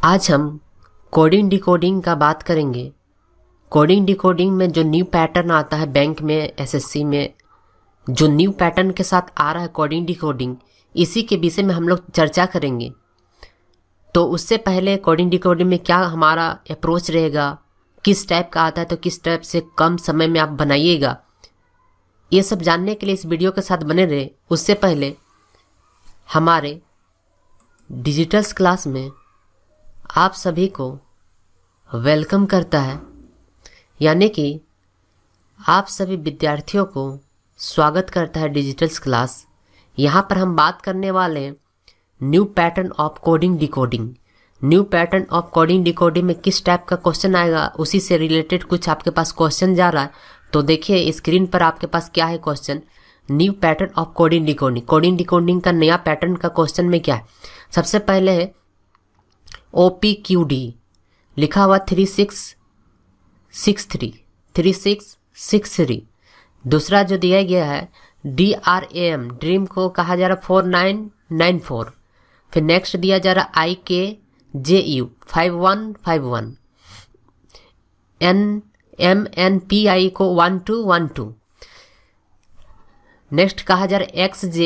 आज हम coding decoding का बात करेंगे। कोडिंग डिकोडिंग में जो न्यू पैटर्न आता है बैंक में, एसएससी में जो न्यू पैटर्न के साथ आ रहा है कोडिंग डिकोडिंग, इसी के विषय में हम लोग चर्चा करेंगे। तो उससे पहले कोडिंग डिकोडिंग में क्या हमारा अप्रोच रहेगा, किस टाइप का आता है तो किस टाइप से कम समय में आप बनाइएगा, ये सब जानने के लिए इस वीडियो के साथ बने रहे। उससे पहले हमारे डिजिटल्स क्लास में आप सभी को वेलकम करता है, यानी कि आप सभी विद्यार्थियों को स्वागत करता है डिजिटल्स क्लास। यहाँ पर हम बात करने वाले हैं new pattern of coding decoding. New pattern of coding decoding में किस टाइप का क्वेश्चन आएगा, उसी से रिलेटेड कुछ आपके पास क्वेश्चन जा रहा है। तो देखिए स्क्रीन पर आपके पास क्या है question, new pattern of coding decoding. Coding decoding का नया पैटर्न का क्वेश्चन में क्या है। सबसे पहले है OPQD लिखा हुआ 3663। दूसरा जो दिया गया है DRAM, ड्रीम को कहा जा रहा 4994। फिर नेक्स्ट दिया जा रहा IKJU 5151, MNPI को 1212। नेक्स्ट कहा जा रहा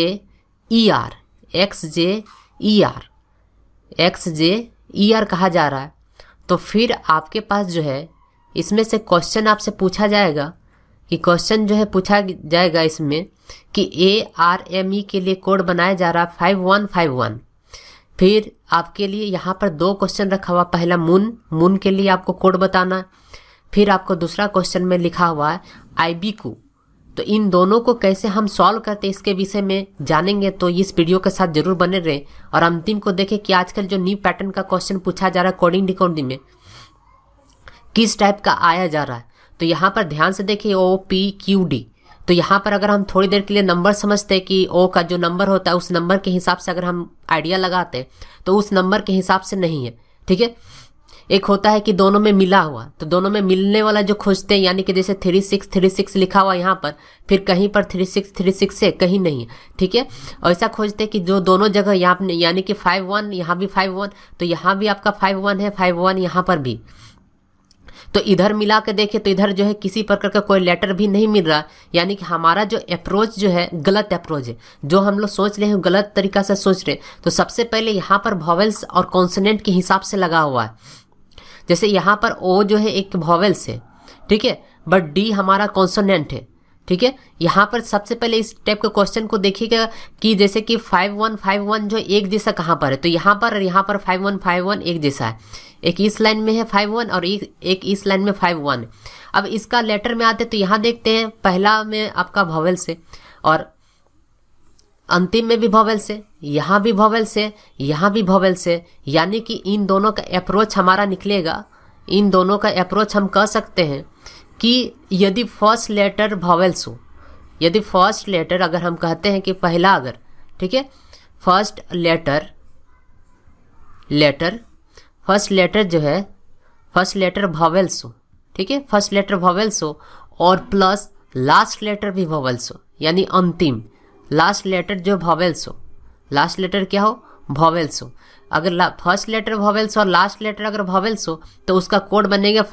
XJER कहा जा रहा है। तो फिर आपके पास जो है इसमें से क्वेश्चन आपसे पूछा जाएगा कि क्वेश्चन जो है पूछा जाएगा इसमें कि ARME के लिए कोड बनाया जा रहा है 5151। फिर आपके लिए यहाँ पर दो क्वेश्चन रखा हुआ, पहला मून के लिए आपको कोड बताना है। फिर आपको दूसरा क्वेश्चन में लिखा हुआ है IBQ। तो इन दोनों को कैसे हम सॉल्व करते हैं इसके विषय में जानेंगे, तो इस वीडियो के साथ जरूर बने रहें। और अंतिम को देखें कि आजकल जो न्यू पैटर्न का क्वेश्चन पूछा जा रहा है कोडिंग डिकोडिंग में किस टाइप का आया जा रहा है। तो यहाँ पर ध्यान से देखिए OPQD। तो यहाँ पर अगर हम थोड़ी देर के लिए नंबर समझते हैं कि O का जो नंबर होता है उस नंबर के हिसाब से अगर हम आइडिया लगाते हैं तो उस नंबर के हिसाब से नहीं है, ठीक है। एक होता है कि दोनों में मिला हुआ, तो दोनों में मिलने वाला जो खोजते हैं, यानी कि जैसे 3636 लिखा हुआ यहाँ पर, फिर कहीं पर 3636 से कहीं नहीं है, ठीक है। और ऐसा खोजते हैं कि जो दोनों जगह यहाँ पर, यानी कि 51 यहाँ भी 51, तो यहाँ भी आपका 51 है, 51 यहाँ पर भी। तो इधर मिला के देखें तो इधर जो है किसी प्रकार का कोई लेटर भी नहीं मिल रहा, यानी कि हमारा जो अप्रोच जो है गलत अप्रोच है। जो हम लोग सोच रहे हैं गलत तरीका से सोच रहे हैं। तो सबसे पहले यहाँ पर वॉवेल्स और कॉन्सोनेंट के हिसाब से लगा हुआ है। जैसे यहाँ पर O जो है एक वॉवेल्स है, ठीक है, बट D हमारा कॉन्सोनेंट है, ठीक है। यहाँ पर सबसे पहले इस टाइप के क्वेश्चन को देखिएगा कि जैसे कि 5151 जो एक जैसा कहाँ पर है, तो यहाँ पर 5151 एक जैसा है। एक इस लाइन में है 51 और एक इस लाइन में 51। अब इसका लेटर में आते तो यहाँ देखते हैं पहला में आपका वॉवेल्स है और अंतिम में भी वॉवेल्स है, यहाँ भी वॉवेल्स है, यहाँ भी वॉवेल्स है, यानी कि इन दोनों का अप्रोच हमारा निकलेगा। इन दोनों का अप्रोच हम कह सकते हैं कि यदि फर्स्ट लेटर वॉवेल्स हो, यदि फर्स्ट लेटर अगर हम कहते हैं कि पहला अगर, ठीक है, फर्स्ट लेटर जो है फर्स्ट लेटर वॉवेल्स हो, ठीक है, फर्स्ट लेटर वॉवेल्स हो और प्लस लास्ट लेटर भी वॉवेल्स हो, यानी अंतिम लास्ट लेटर जो वॉवेल्स हो, लास्ट लेटर क्या हो, वॉवेल्स हो। अगर फर्स्ट लेटर वॉवेल्स और लास्ट लेटर अगर वॉवेल्स हो तो उसका कोड बनेगा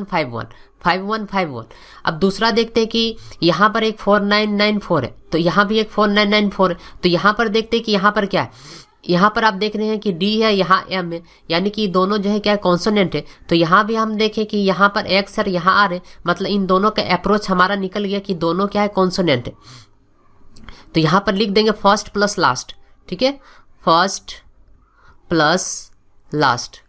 5151। अब दूसरा देखते हैं कि यहाँ पर एक 4994 है, तो यहाँ भी एक 4994 है। तो यहाँ पर देखते हैं कि यहाँ पर क्या है, यहाँ पर आप देख रहे हैं कि D है, यहाँ M है, यानी कि दोनों जो है क्या है, कॉन्सोनेंट है। तो यहाँ भी हम देखें कि यहाँ पर X और यहाँ R है, मतलब इन दोनों का अप्रोच हमारा निकल गया कि दोनों क्या है, कॉन्सोनेंट है। तो यहाँ पर लिख देंगे फर्स्ट प्लस लास्ट, ठीक है, first plus last.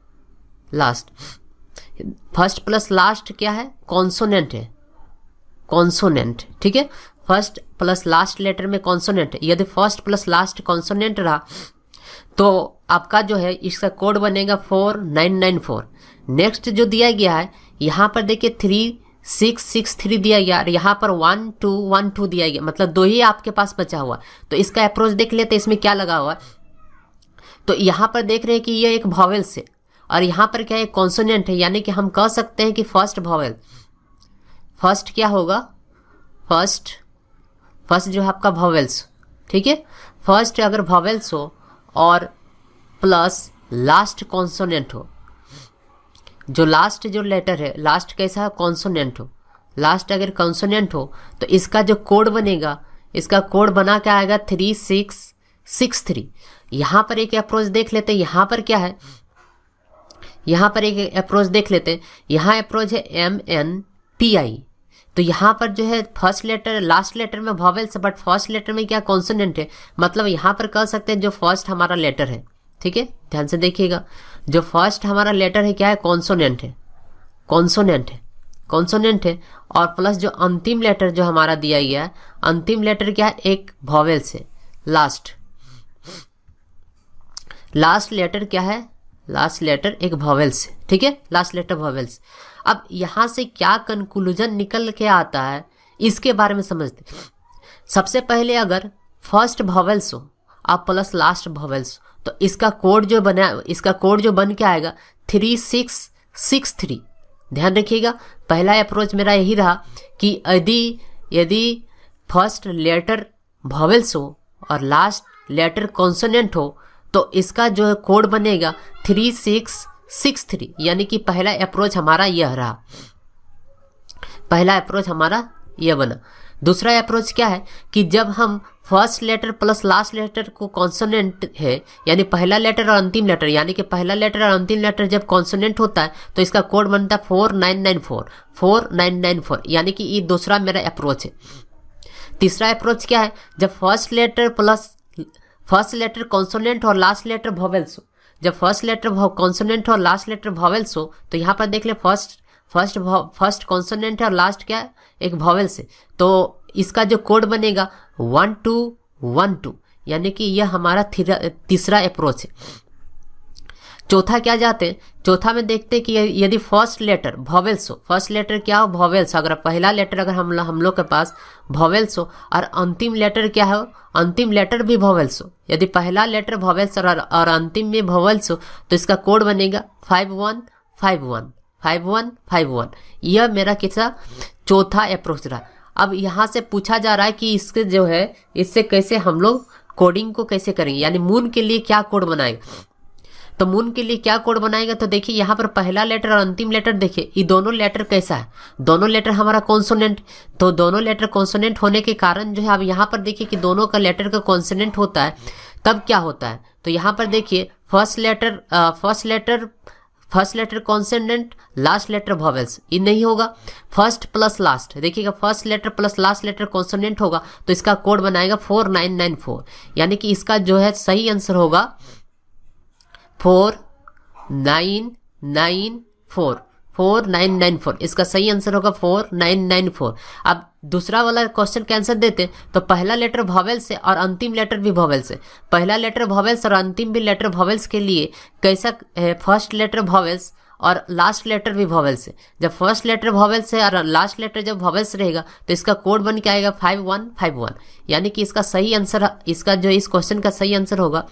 First plus last क्या है, कॉन्सोनेंट है, कॉन्सोनेंट, ठीक है। फर्स्ट प्लस लास्ट लेटर में कॉन्सोनेंट है। यदि फर्स्ट प्लस लास्ट कॉन्सोनेंट रहा तो आपका जो है इसका कोड बनेगा 4994। नेक्स्ट जो दिया गया है यहाँ पर देखिए 3663 दिया गया और यहाँ पर 1212 दिया गया, मतलब दो ही आपके पास बचा हुआ। तो इसका अप्रोच देख लेते इसमें क्या लगा हुआ। तो यहाँ पर देख रहे हैं कि ये एक वॉवेल्स है और यहाँ पर क्या है, कॉन्सोनेंट है, यानी कि हम कह सकते हैं कि फर्स्ट वॉवेल, फर्स्ट क्या होगा, फर्स्ट जो है आपका वॉवेल्स, ठीक है। फर्स्ट अगर वॉवेल्स हो और प्लस लास्ट कॉन्सोनेंट हो, जो लास्ट जो लेटर है, लास्ट कैसा है, कॉन्सोनेंट हो, लास्ट अगर कॉन्सोनेंट हो तो इसका जो कोड बनेगा, इसका कोड बना क्या आएगा 3663। यहाँ पर एक अप्रोच देख लेते हैं, यहाँ पर क्या है, यहाँ पर एक अप्रोच देख लेते हैं। यहाँ अप्रोच है MNPI, तो यहाँ पर जो है फर्स्ट लेटर, लास्ट लेटर में वॉवेल्स, बट फर्स्ट लेटर में क्या कॉन्सोनेंट है, मतलब यहाँ पर कह सकते हैं जो फर्स्ट हमारा लेटर है, ठीक है, ध्यान से देखिएगा, जो फर्स्ट हमारा लेटर है क्या है, कॉन्सोनेंट है, कॉन्सोनेंट है, कॉन्सोनेंट है, और प्लस जो अंतिम लेटर जो हमारा दिया गया है, अंतिम लेटर क्या है, एक वॉवेल्स है, लास्ट लेटर क्या है, लास्ट लेटर एक वॉवेल्स है, ठीक है, लास्ट लेटर वॉवेल्स। अब यहाँ से क्या कंक्लूजन निकल के आता है इसके बारे में समझते। सबसे पहले अगर फर्स्ट वॉवेल्स हो अब प्लस लास्ट वॉवेल्स तो इसका कोड जो बना, इसका कोड जो बन के आएगा 3663। ध्यान रखिएगा, पहला अप्रोच मेरा यही रहा कि यदि फर्स्ट लेटर वॉवेल्स हो और लास्ट लेटर कॉन्सोनेंट हो तो इसका जो है कोड बनेगा 3663, यानी कि पहला अप्रोच हमारा यह रहा, पहला अप्रोच हमारा यह बना। दूसरा अप्रोच क्या है कि जब हम first letter plus last letter को कॉन्सोनेंट है, यानी पहला लेटर और अंतिम लेटर, यानी कि पहला लेटर और अंतिम लेटर जब कॉन्सोनेंट होता है तो इसका कोड बनता है 4994, यानी कि ये दूसरा मेरा अप्रोच है। तीसरा अप्रोच क्या है, जब फर्स्ट लेटर कॉन्सोनेंट और लास्ट लेटर वॉवेल्स हो, जब फर्स्ट लेटर कॉन्सोनेंट और लास्ट लेटर वॉवेल्स हो तो यहाँ पर देख ले फर्स्ट कॉन्सोनेंट है और लास्ट क्या है, एक वॉवेल्स है, तो इसका जो कोड बनेगा 1212, यानी कि यह हमारा तीसरा अप्रोच है। चौथा क्या जाते हैं, चौथा में देखते हैं कि यदि फर्स्ट लेटर वॉवेल्स हो, फर्स्ट लेटर क्या हो, वॉवेल्स, अगर पहला लेटर अगर हम लोग के पास वॉवेल्स हो और अंतिम लेटर क्या हो, अंतिम लेटर भी वॉवेल्स हो, यदि पहला लेटर वॉवेल्स और अंतिम में वॉवेल्स हो तो इसका कोड बनेगा 5151। यह मेरा कितना चौथा अप्रोच रहा। अब यहाँ से पूछा जा रहा है कि इसके जो है इससे कैसे हम लोग कोडिंग को कैसे करेंगे, यानी मून के लिए क्या कोड बनाएगा। तो मून के लिए क्या कोड बनाएगा, तो देखिए यहाँ पर पहला लेटर और अंतिम लेटर देखिए, ये दोनों लेटर कैसा है, दोनों लेटर हमारा कॉन्सोनेंट, तो दोनों लेटर कॉन्सोनेंट होने के कारण जो है अब यहाँ पर देखिए कि दोनों का लेटर का कॉन्सोनेंट होता है, तब क्या होता है, तो यहाँ पर देखिए first letter consonant, last letter vowels, ये नहीं होगा, फर्स्ट प्लस लास्ट, देखिएगा first letter plus last letter consonant होगा तो इसका कोड बनाएगा 4994, यानी कि इसका जो है सही आंसर होगा 4994, इसका सही आंसर होगा 4994। अब दूसरा वाला क्वेश्चन का आंसर देते तो पहला लेटर वॉवेल्स है और अंतिम लेटर भी वॉवेल्स है, पहला लेटर वॉवेल्स और अंतिम भी लेटर वॉवेल्स के लिए कैसा है, फर्स्ट लेटर वॉवेल्स और लास्ट लेटर भी वॉवेल्स है। जब फर्स्ट लेटर वॉवेल्स है और लास्ट लेटर जब वॉवेल्स रहेगा तो इसका कोड बन के आएगा 5151, यानी कि इसका सही आंसर, इसका जो इस क्वेश्चन का सही आंसर होगा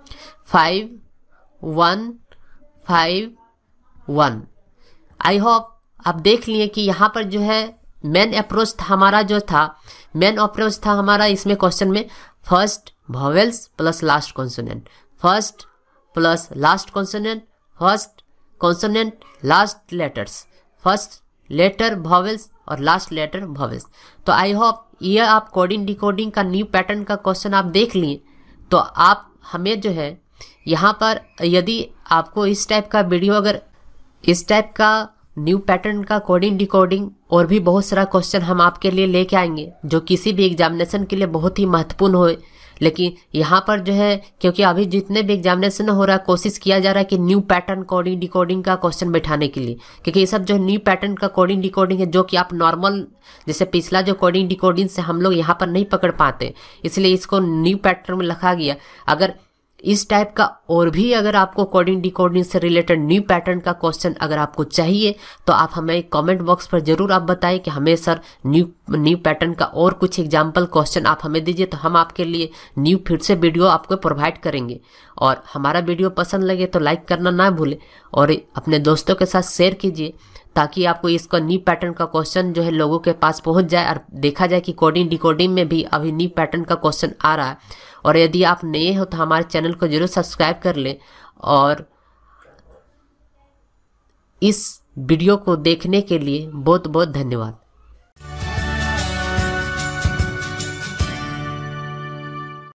5151। आई होप आप देख लिए कि यहाँ पर जो है मेन अप्रोच हमारा जो था, मेन अप्रोच था हमारा इसमें क्वेश्चन में first vowels plus last consonant, first plus last consonant, first consonant last letters, first letter vowels और लास्ट लेटर वॉवेल्स। तो आई होप ये आप कोडिंग डिकोडिंग का न्यू पैटर्न का क्वेश्चन आप देख लिए, तो आप हमें जो है यहाँ पर यदि आपको इस टाइप का वीडियो, अगर इस टाइप का न्यू पैटर्न का कोडिंग डिकोडिंग और भी बहुत सारा क्वेश्चन हम आपके लिए लेके आएंगे जो किसी भी एग्जामिनेशन के लिए बहुत ही महत्वपूर्ण हो। लेकिन यहाँ पर जो है क्योंकि अभी जितने भी एग्जामिनेशन हो रहा है कोशिश किया जा रहा है कि न्यू पैटर्न कोडिंग डिकोडिंग का क्वेश्चन बैठाने के लिए, क्योंकि ये सब जो न्यू पैटर्न का कोडिंग डिकोडिंग है जो कि आप नॉर्मल जैसे पिछला जो कोडिंग डिकोडिंग से हम लोग यहाँ पर नहीं पकड़ पाते, इसलिए इसको न्यू पैटर्न में रखा गया। अगर इस टाइप का और भी अगर आपको कोडिंग डिकोडिंग से रिलेटेड न्यू पैटर्न का क्वेश्चन अगर आपको चाहिए तो आप हमें कमेंट बॉक्स पर जरूर आप बताएं कि हमें सर न्यू पैटर्न का और कुछ एग्जाम्पल क्वेश्चन आप हमें दीजिए, तो हम आपके लिए न्यू फिर से वीडियो आपको प्रोवाइड करेंगे। और हमारा वीडियो पसंद लगे तो लाइक करना ना भूलें और अपने दोस्तों के साथ शेयर कीजिए ताकि आपको इसका न्यू पैटर्न का क्वेश्चन जो है लोगों के पास पहुंच जाए और देखा जाए कि कोडिंग डिकोडिंग में भी अभी न्यू पैटर्न का क्वेश्चन आ रहा है। और यदि आप नए हो तो हमारे चैनल को जरूर सब्सक्राइब कर लें और इस वीडियो को देखने के लिए बहुत बहुत धन्यवाद।